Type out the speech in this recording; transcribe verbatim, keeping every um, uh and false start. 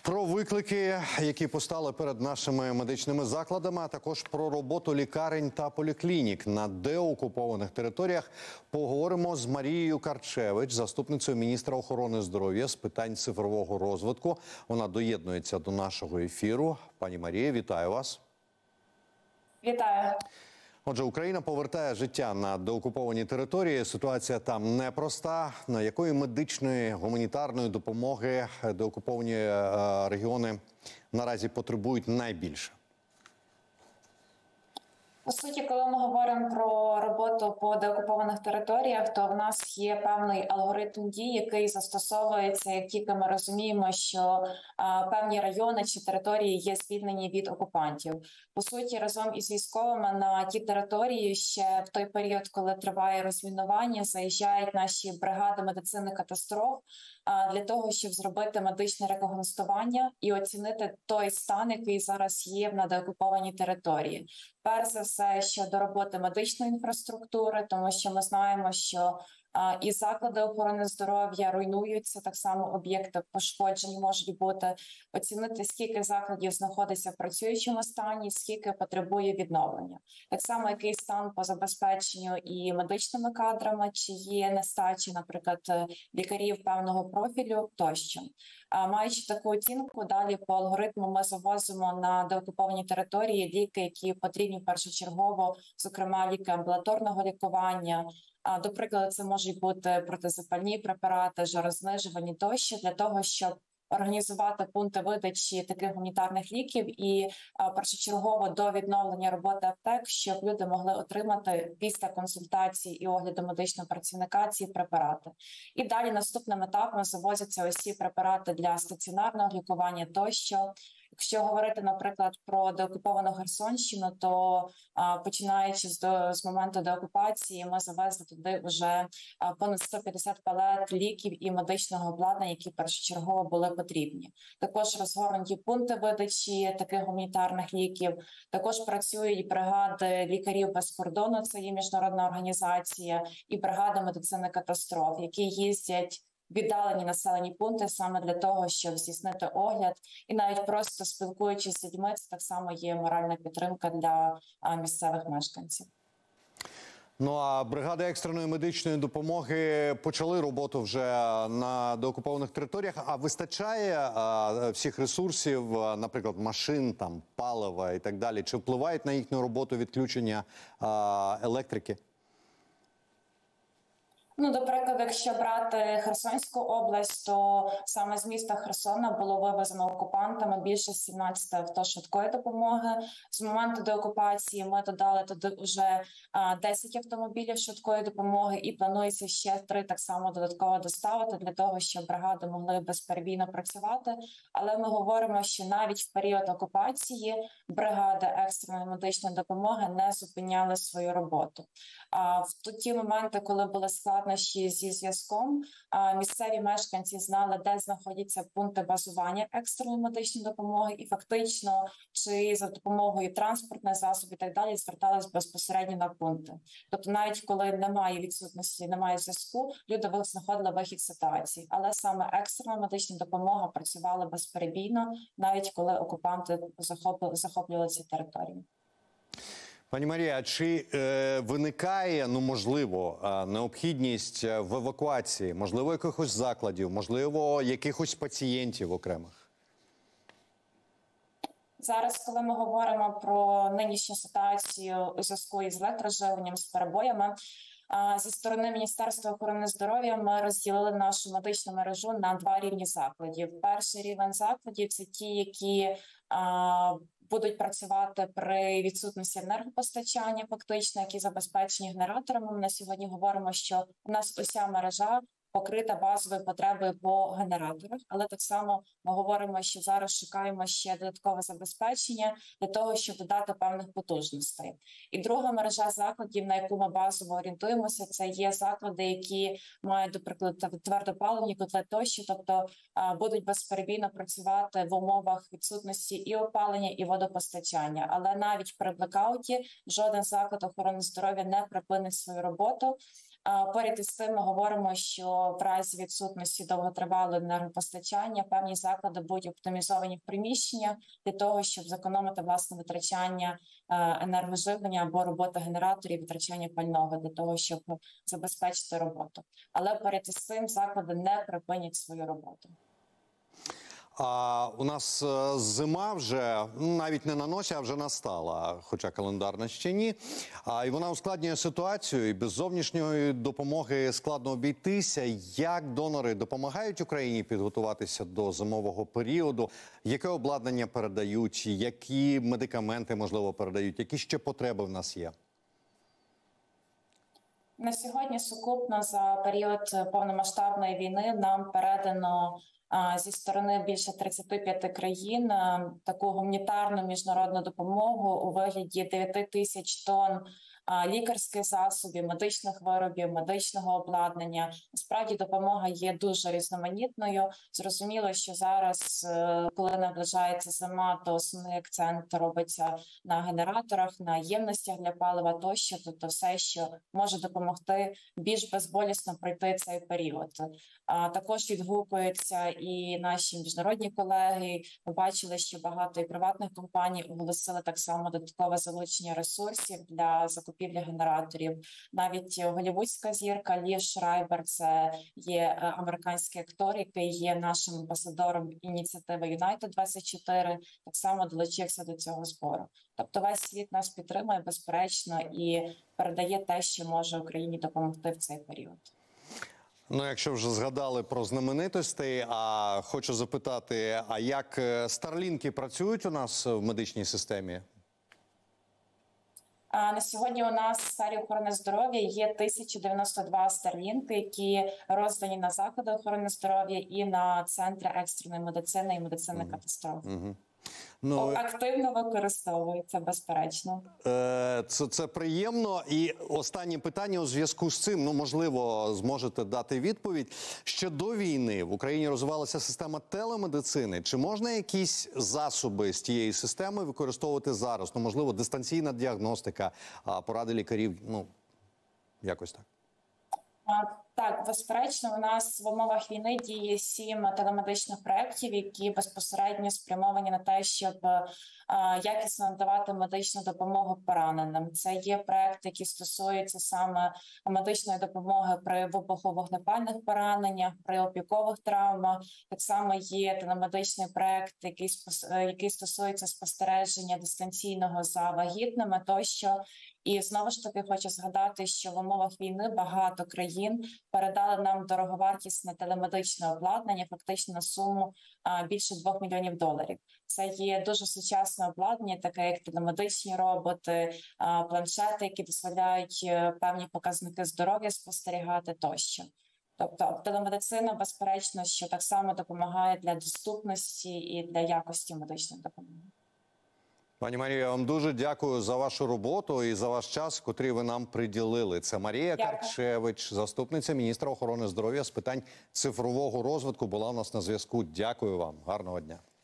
Про виклики, які постали перед нашими медичними закладами, а також про роботу лікарень та поліклінік на деокупованих територіях, поговоримо з Марією Карчевич, заступницею міністра охорони здоров'я з питань цифрового розвитку. Вона доєднується до нашого ефіру. Пані Марія, вітаю вас. Вітаю. Отже, Україна повертає життя на деокуповані території. Ситуація там непроста. На якої медичної, гуманітарної допомоги деокуповані регіони наразі потребують найбільше? По суті, коли ми говоримо про роботу по деокупованих територіях, то в нас є певний алгоритм дій, який застосовується, як тільки ми розуміємо, що а, певні райони чи території є звільнені від окупантів. По суті, разом із військовими на ті території ще в той період, коли триває розмінування, заїжджають наші бригади медицини катастроф а, для того, щоб зробити медичне рекогностування і оцінити той стан, який зараз є на деокупованій території. Перш за все, щодо роботи медичної інфраструктури, тому що ми знаємо, що а, і заклади охорони здоров'я руйнуються, так само об'єкти пошкоджені можуть бути. Оцінити, скільки закладів знаходиться в працюючому стані, скільки потребує відновлення. Так само, який стан по забезпеченню і медичними кадрами, чи є нестачі, наприклад, лікарів певного профілю тощо. А, маючи таку оцінку, далі по алгоритму ми завозимо на деокуповані території ліки, які потрібні першочергово, зокрема ліки амбулаторного лікування. А, до прикладу, це можуть бути протизапальні препарати, жарознижувальні тощо, для того, щоб організувати пункти видачі таких гуманітарних ліків і а, першочергово до відновлення роботи аптек, щоб люди могли отримати після консультації і огляду медичного працівника ці препарати. І далі наступним етапом завозяться ось ці препарати для стаціонарного лікування тощо. Якщо говорити, наприклад, про деокуповану Херсонщину, то а, починаючи з, до, з моменту деокупації, ми завезли туди вже а, понад сто п'ятдесят палет ліків і медичного обладнання, які першочергово були потрібні. Також розгорнуті пункти видачі таких гуманітарних ліків. Також працюють бригади лікарів без кордону, це є міжнародна організація, і бригади медицини катастроф, які їздять віддалені населені пункти саме для того, щоб здійснити огляд, і навіть просто спілкуючись з людьми, це так само є моральна підтримка для а, місцевих мешканців. Ну а бригади екстреної медичної допомоги почали роботу вже на деокупованих територіях. А вистачає а, всіх ресурсів, наприклад, машин, там, палива і так далі? Чи впливають на їхню роботу відключення а, електрики? Ну, до прикладу, якщо брати Херсонську область, то саме з міста Херсона було вивезено окупантами більше сімнадцять авто швидкої допомоги. З моменту деокупації ми додали туди вже десять автомобілів швидкої допомоги і планується ще три так само додатково доставити для того, щоб бригади могли безперебійно працювати. Але ми говоримо, що навіть в період окупації бригади екстреної медичної допомоги не зупиняли свою роботу. А в ті моменти, коли були складнощі зі зв'язком, місцеві мешканці знали, де знаходяться пункти базування екстреної медичної допомоги, і фактично, чи за допомогою транспортних засобів і так далі, звертались безпосередньо на пункти. Тобто навіть коли немає відсутності, немає зв'язку, люди знаходили вихід з ситуації. Але саме екстрена медична допомога працювала безперебійно, навіть коли окупанти захоплювали ці території. Пані Марія, чи е, виникає, ну, можливо, е, необхідність в евакуації, можливо, якихось закладів, можливо, якихось пацієнтів окремих? Зараз, коли ми говоримо про нинішню ситуацію у зв'язку із електроживленням, з перебоями, зі сторони Міністерства охорони здоров'я ми розділили нашу медичну мережу на два рівні закладів. Перший рівень закладів – це ті, які а, будуть працювати при відсутності енергопостачання, фактично, які забезпечені генераторами. Ми на сьогодні говоримо, що у нас уся мережа покрита базовою потребою по генераторах, але так само ми говоримо, що зараз шукаємо ще додаткове забезпечення для того, щоб додати певних потужностей. І друга мережа закладів, на яку ми базово орієнтуємося, це є заклади, які мають, до прикладу, твердопаливні котли тощо, тобто будуть безперебійно працювати в умовах відсутності і опалення, і водопостачання. Але навіть при блекауті жоден заклад охорони здоров'я не припинить свою роботу. А поряд із цим ми говоримо, що в разі відсутності довготривалого енергопостачання певні заклади будуть оптимізовані в приміщення для того, щоб зекономити власне витрачання енергоживлення або роботи генераторів, витрачання пального для того, щоб забезпечити роботу. Але поряд із цим заклади не припинять свою роботу. А у нас е, зима вже навіть не на носі, а вже настала, хоча календарна ще ні. А, і вона ускладнює ситуацію, і без зовнішньої допомоги складно обійтися. Як донори допомагають Україні підготуватися до зимового періоду? Яке обладнання передають? Які медикаменти, можливо, передають? Які ще потреби в нас є? На сьогодні сукупно за період повномасштабної війни нам передано зі сторони більше тридцяти п'яти країн таку гуманітарну міжнародну допомогу у вигляді дев'яти тисяч тонн лікарських засобів, медичних виробів, медичного обладнання. Насправді допомога є дуже різноманітною. Зрозуміло, що зараз, коли наближається зима, то основний акцент робиться на генераторах, на ємностях для палива тощо, тобто все, що може допомогти більш безболісно пройти цей період. А також відгукуються і наші міжнародні колеги. Ми бачили, що багато і приватних компаній оголосили так само додаткове залучення ресурсів для закупівлі генераторів. Навіть голлівудська зірка Лів Шрайбер, це є американський актор, який є нашим амбасадором ініціативи Юнайтед двадцять чотири, так само долучився до цього збору. Тобто весь світ нас підтримує безперечно і передає те, що може Україні допомогти в цей період. Ну, якщо вже згадали про знаменитостей, а хочу запитати, а як старлінки працюють у нас в медичній системі? А на сьогодні у нас в сфері охорони здоров'я є тисяча дев'яносто два старлінки, які роздані на заклади охорони здоров'я і на центри екстреної медицини і медицини Угу. катастроф. Угу. Ну, активно використовується, безперечно. Це, це приємно. І останнє питання у зв'язку з цим, ну, можливо, зможете дати відповідь. Ще до війни в Україні розвивалася система телемедицини. Чи можна якісь засоби з тієї системи використовувати зараз? Ну, можливо, дистанційна діагностика, поради лікарів, ну, якось так. Так, безперечно, у нас в умовах війни діє сім телемедичних проєктів, які безпосередньо спрямовані на те, щоб а, якісно надавати медичну допомогу пораненим. Це є проєкти, які стосуються саме медичної допомоги при вибухово-вогнепальних пораненнях, при опікових травмах. Так само є телемедичний проєкт, який, який стосується спостереження дистанційного за вагітними тощо. І знову ж таки хочу згадати, що в умовах війни багато країн передали нам дороговартісне телемедичне обладнання, фактично на суму а, більше двох мільйонів доларів. Це є дуже сучасне обладнання, таке як телемедичні роботи, а, планшети, які дозволяють певні показники здоров'я спостерігати тощо. Тобто телемедицина, безперечно, що так само допомагає для доступності і для якості медичної допомоги. Пані Марія, я вам дуже дякую за вашу роботу і за ваш час, котрий ви нам приділили. Це Марія Дякую. Карчевич, заступниця міністра охорони здоров'я з питань цифрового розвитку, була у нас на зв'язку. Дякую вам. Гарного дня.